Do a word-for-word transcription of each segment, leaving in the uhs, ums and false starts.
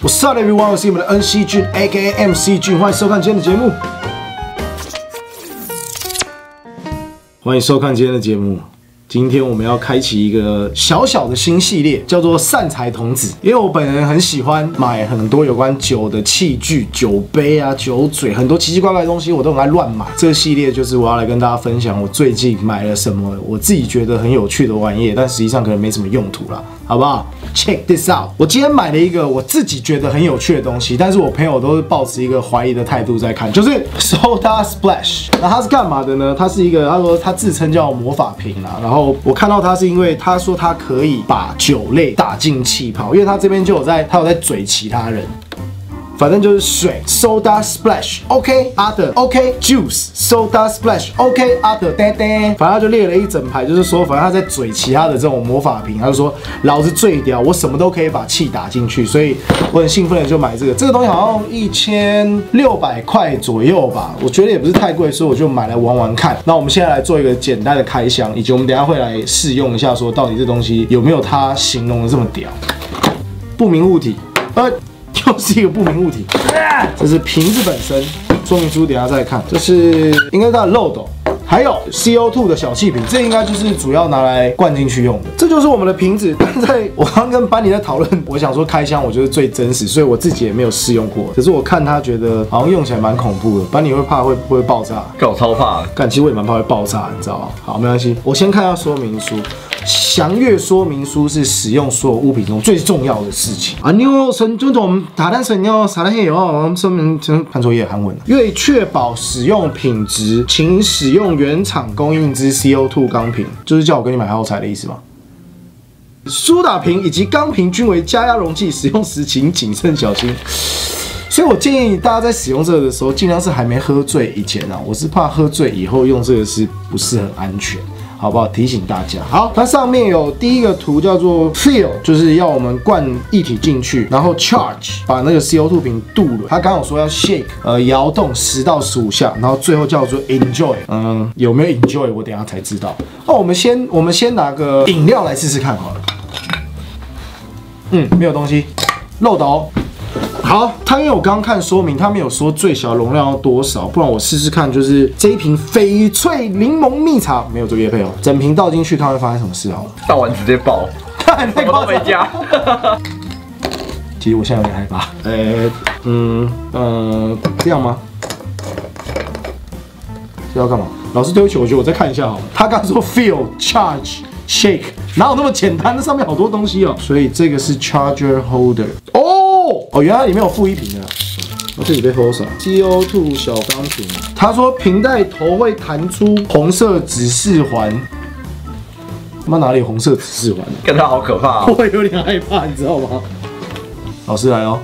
What's up, everyone？ 我是你们的恩熙俊 ，A K A M C 俊，欢迎收看今天的节目。欢迎收看今天的节目。今天我们要开启一个小小的新系列，叫做善财童子。因为我本人很喜欢买很多有关酒的器具、酒杯啊、酒嘴，很多奇奇怪怪的东西我都很爱乱买。这个系列就是我要来跟大家分享我最近买了什么我自己觉得很有趣的玩意，但实际上可能没什么用途啦，好不好 ？Check this out！ 我今天买了一个我自己觉得很有趣的东西，但是我朋友都是抱持一个怀疑的态度在看，就是 Soda Splash。那它是干嘛的呢？它是一个，他说他自称叫魔法瓶啦，然后。我看到它是因为他说他可以把酒类打进气泡，因为他这边就有在，他有在嘴其他人。反正就是水 ，Soda Splash，OK， other OK Juice，Soda Splash，OK other， 呆呆，反正他就列了一整排，就是说，反正他在嘴其他的这种魔法瓶，他就说老子最屌，我什么都可以把气打进去，所以我很兴奋的就买这个。这个东西好像一千六百块左右吧，我觉得也不是太贵，所以我就买来玩玩看。那我们现在来做一个简单的开箱，以及我们等一下会来试用一下，说到底这东西有没有他形容的这么屌。不明物体，呃。又是一个不明物体，这是瓶子本身，说明书等一下再看。这是应该是它的漏斗，还有 C O 二 的小气瓶，这应该就是主要拿来灌进去用的。这就是我们的瓶子。但在我刚跟班尼在讨论，我想说开箱我觉得最真实，所以我自己也没有试用过。可是我看他觉得好像用起来蛮恐怖的，班尼会怕会不会爆炸？ 干我超怕， 干其实我也蛮怕会爆炸，你知道吗？好，没关系，我先看一下说明书。详阅说明书是使用所有物品中最重要的事情。啊，你有神尊种打蛋神要撒蛋黑油，说明真看错页韩文。为确保使用品质，请使用原厂供应之 C O 二 钢瓶，就是叫我跟你买耗材的意思吗？苏打瓶以及钢瓶均为加压容器，使用时请谨慎小心。所以我建议大家在使用这个的时候，尽量是还没喝醉以前啊，我是怕喝醉以后用这个是不是很安全。好不好？提醒大家。好，它上面有第一个图叫做 fill， 就是要我们灌液体进去，然后 charge 把那个 C O 二 瓶镀了。它刚好说要 shake， 呃，摇动十到十五下，然后最后叫做 enjoy。嗯，有没有 enjoy？ 我等一下才知道。那我们先，我们先拿个饮料来试试看好了。嗯，没有东西，漏斗。好，它因为我刚刚看说明，它没有说最小容量要多少，不然我试试看，就是这一瓶翡翠柠檬蜜茶，没有这个业配哦，整瓶倒进去看会发生什么事好了。 倒完直接爆， 看什么都没加。 其实我现在有点害怕，呃，嗯呃，这样吗？这要干嘛？老师对不起，我觉得我再看一下好了。他刚说 fill charge shake， 哪有那么简单？那上面好多东西哦。所以这个是 charger holder 哦。哦，原来里面有附一瓶的，我这里被喝啥 ？C O 二 小钢瓶。他说瓶带头会弹出红色指示环。他妈哪里有红色指示环？ 跟他好可怕、啊， 我有点害怕，你知道吗？老师来哦。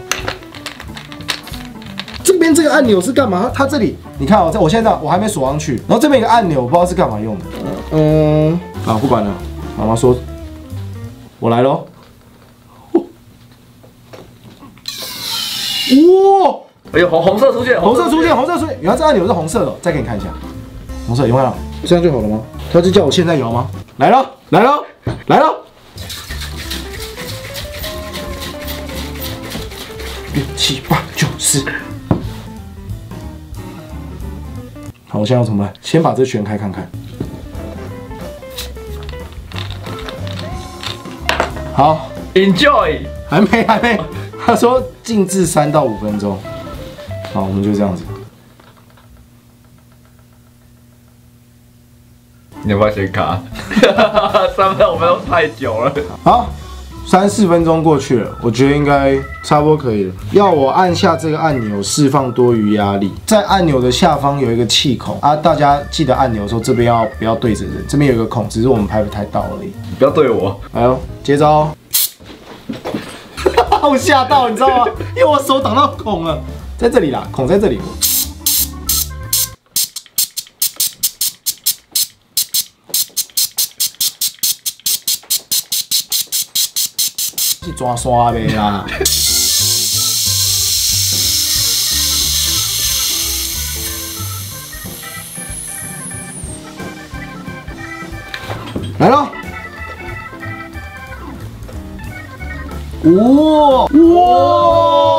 这边这个按钮是干嘛？它这里你看哦，我现在我还没锁上去，然后这边有个按钮，我不知道是干嘛用的。嗯，啊，不管了，妈妈说，我来喽。哇！ 哎呦，红红色出现， 红色出现，红色出现，原来这按钮是红色的，再给你看一下，红色有没有？这样就好了吗？他就叫我现在摇吗？来了，来了，来了！六七八九十。好，我现在要怎么办？先把这全开看看。好 ，Enjoy， 还没，还没。他说静置三到五分钟，好，我们就这样子。 你要不要先卡？三分五分钟太久了。 好，三四分钟过去了，我觉得应该差不多可以了。要我按下这个按钮释放多余压力，在按钮的下方有一个气孔啊，大家记得按钮的时候这边要不要对着人，这边有一个孔，只是我们拍不太到而已。 你不要对我。 来哦，接招。我吓到，你知道吗？因为我手挡到孔了，在这里啦，孔在这里。去抓刷呗啦。来了。哇哇！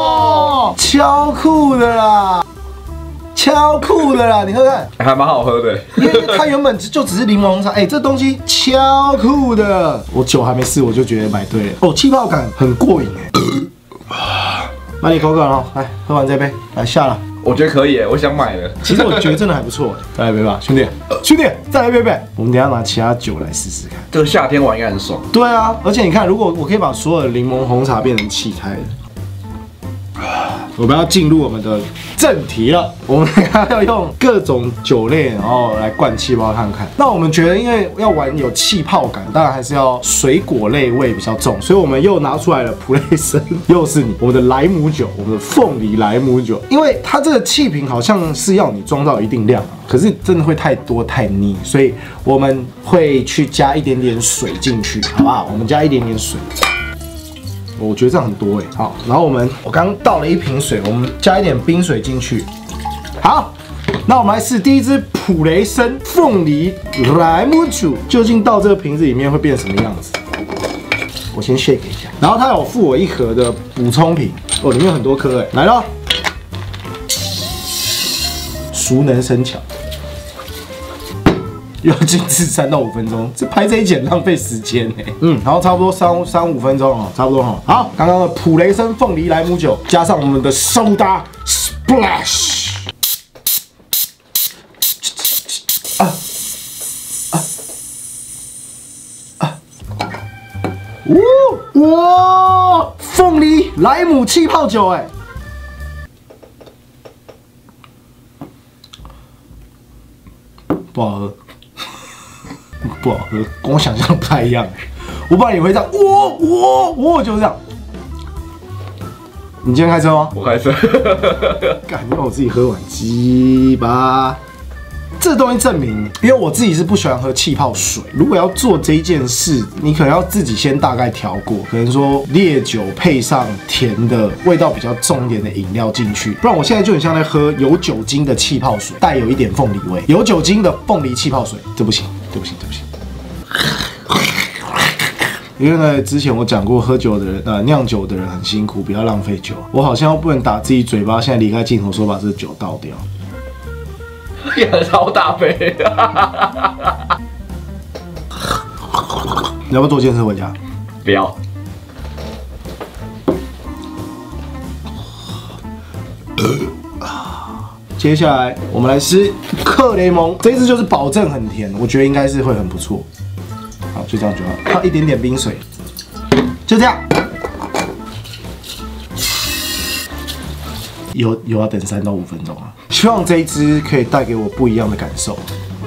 超酷的啦，超酷的啦！你喝看， 还蛮好喝的。 因为它原本就只是柠檬红茶，哎、欸，这东西超酷的。我酒还没试，我就觉得买对了。哦，气泡感很过瘾哎。那你口渴了，来喝完这杯，来下了。 我觉得可以耶，我想买了。 其实我觉得真的还不错哎，再来一杯吧，兄弟，兄弟，再来一杯呗。我们等一下拿其他酒来试试看。 这个夏天玩应该很爽。 对啊，而且你看，如果我可以把所有的柠檬红茶变成气开的。我们要进入我们的正题了，我们要用各种酒类，然后来灌气泡看看。那我们觉得，因为要玩有气泡感，当然还是要水果类味比较重，所以我们又拿出来了普雷森，又是你我们的莱姆酒，我们的凤梨莱姆酒。因为它这个气瓶好像是要你装到一定量，可是真的会太多太腻，所以我们会去加一点点水进去，好不好？我们加一点点水。我觉得这样很多哎，好，然后我们我刚倒了一瓶水，我们加一点冰水进去，好，那我们来试第一支普雷森凤梨莱姆酒，究竟到这个瓶子里面会变什么样子？我先 shake 一下，然后他有附我一盒的补充品，哦，里面有很多颗哎，来咯，熟能生巧。要静置三到五分钟，这拍这一剪浪费时间哎。嗯，然后差不多三三五分钟哦，差不多哈。好，刚刚的普雷森凤梨莱姆酒加上我们的苏打 splash， 啊啊啊！哇哇！凤梨莱姆气泡酒哎。不好喝。不好喝，跟我想象的不太一样。我本来以为这样，哇哇哇，就是这样。你今天开车吗？ 我开车。 干，让我自己喝完，鸡巴。这东西证明，因为我自己是不喜欢喝气泡水。如果要做这一件事，你可能要自己先大概调过，可能说烈酒配上甜的味道比较重一点的饮料进去，不然我现在就很像在喝有酒精的气泡水，带有一点凤梨味，有酒精的凤梨气泡水，这不行，这不行，这不行。因为呢，之前我讲过，喝酒的人，呃，酿酒的人很辛苦，不要浪费酒。我好像又不能打自己嘴巴，现在离开镜头说把这个酒倒掉。 也超大杯， 你要不要坐健身回家？ 不要。 接下来我们来吃克雷蒙，这一支就是保证很甜，我觉得应该是会很不错。好，就这样就好，泡一点点冰水，就这样。有有要等三到五分钟啊！希望这一支可以带给我不一样的感受。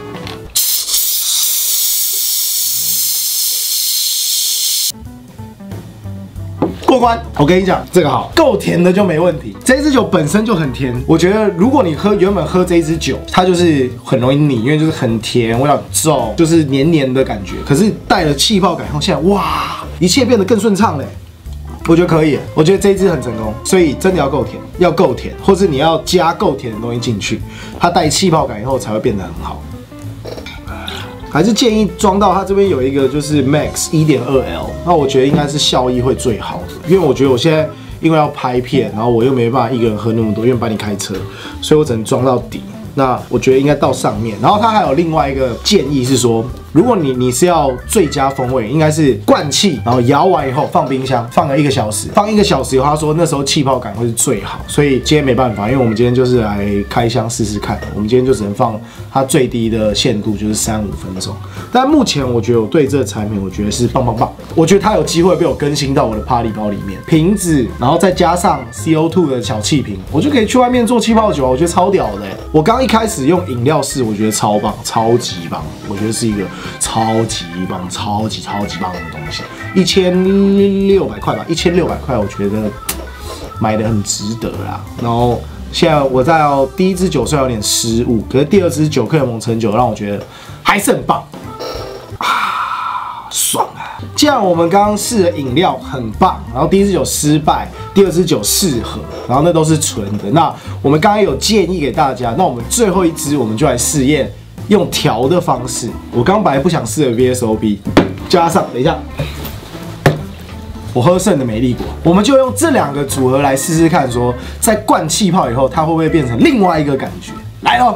过关，我跟你讲，这个好，够甜的就没问题。这一支酒本身就很甜，我觉得如果你喝原本喝这一支酒，它就是很容易腻，因为就是很甜，味道很重，就是黏黏的感觉。可是带了气泡感后，现在哇，一切变得更顺畅嘞。我觉得可以，我觉得这一支很成功，所以真的要够甜，要够甜，或是你要加够甜的东西进去，它带气泡感以后才会变得很好。还是建议装到它这边有一个就是 Max 一点二 L， 那我觉得应该是效益会最好的，因为我觉得我现在因为要拍片，然后我又没办法一个人喝那么多，因为帮你开车，所以我只能装到底。那我觉得应该到上面，然后它还有另外一个建议是说，如果你你是要最佳风味，应该是灌气，然后摇完以后放冰箱，放个一个小时，放一个小时以后，他说那时候气泡感会是最好。所以今天没办法，因为我们今天就是来开箱试试看，我们今天就只能放它最低的限度就是三五分钟。但目前我觉得我对这个产品，我觉得是棒棒棒，我觉得它有机会被我更新到我的 Party 包里面，瓶子，然后再加上 C O 二 的小气瓶，我就可以去外面做气泡酒，我觉得超屌的。我刚一开始用饮料试，我觉得超棒，超级棒，我觉得是一个超级棒、超级超级棒的东西，一千六百块吧，一千六百块，我觉得买的很值得啦。然后现在我在第一支酒虽然有点失误，可是第二支酒克雷蒙橙酒让我觉得还是很棒啊，爽啊！既然我们刚刚试的饮料很棒，然后第一支酒失败，第二支酒适合，然后那都是纯的。那我们刚刚有建议给大家，那我们最后一支我们就来试验用调的方式。我刚本来不想试的 V S O P， 加上等一下， 我喝剩的美丽果，我们就用这两个组合来试试看，说在灌气泡以后，它会不会变成另外一个感觉？来哦！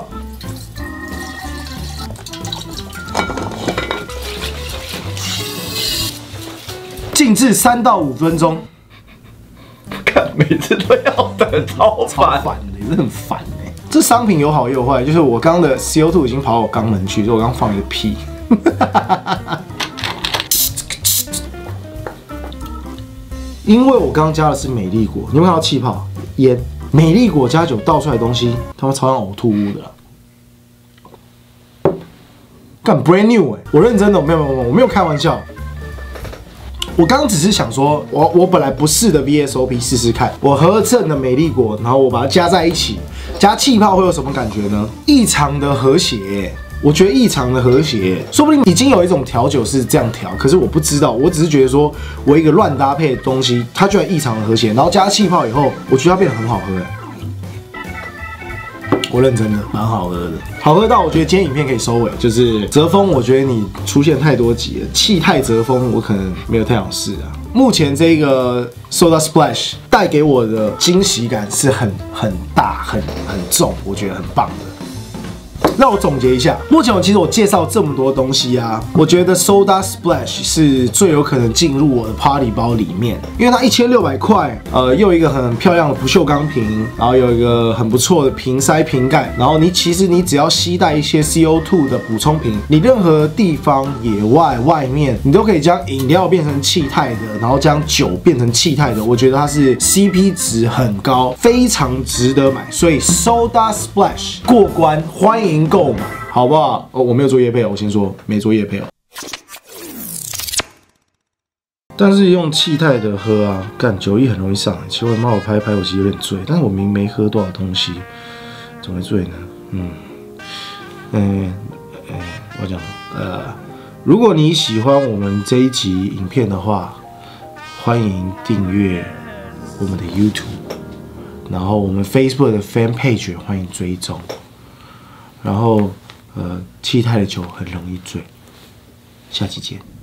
静置三到五分钟。 看，每次都要等，超烦， 烦的，也是很烦哎。这商品有好也有坏，就是我刚刚的 C O 二 已经跑到我肛门去，所以我刚放一个屁。因为我刚刚加的是美丽果，你有没有看到气泡？盐、美丽果加酒倒出来的东西，它会超像呕吐物的啦。干 brand new 哎、欸，我认真的，没有没有没有，我没有开玩笑。我刚刚只是想说，我我本来不试的 V S O P 试试看，我合正的美丽果，然后我把它加在一起，加气泡会有什么感觉呢？异常的和谐、欸。我觉得异常的和谐，说不定已经有一种调酒是这样调，可是我不知道，我只是觉得说，我一个乱搭配的东西，它居然异常的和谐，然后加气泡以后，我觉得它变得很好喝。我认真的，蛮好喝的，好喝到我觉得今天影片可以收尾。就是泽峰，我觉得你出现太多集了，气态泽峰我可能没有太想试啊。目前这个 Soda Splash 带给我的惊喜感是很很大、很很重，我觉得很棒的。那我总结一下，目前我其实我介绍这么多东西啊，我觉得 Soda Splash 是最有可能进入我的 Party 包里面，因为它一千六百块，呃，又有一个很漂亮的不锈钢瓶，然后有一个很不错的瓶塞瓶盖，然后你其实你只要携带一些 C O 二 的补充瓶，你任何地方野外外面，你都可以将饮料变成气态的，然后将酒变成气态的，我觉得它是 C P 值很高，非常值得买，所以 Soda Splash 过关，欢迎购买，好不好？哦，我没有做业配，我先说没做业配哦。但是用气态的喝啊，干酒意很容易上来。奇怪，妈我拍拍，我其实有点醉，但是我明明没喝多少东西，怎么会醉呢？嗯，嗯，嗯，我讲，呃，如果你喜欢我们这一集影片的话，欢迎订阅我们的 YouTube， 然后我们 Facebook 的 Fan Page 欢迎追踪。然后，呃，气态的酒很容易醉。下期见。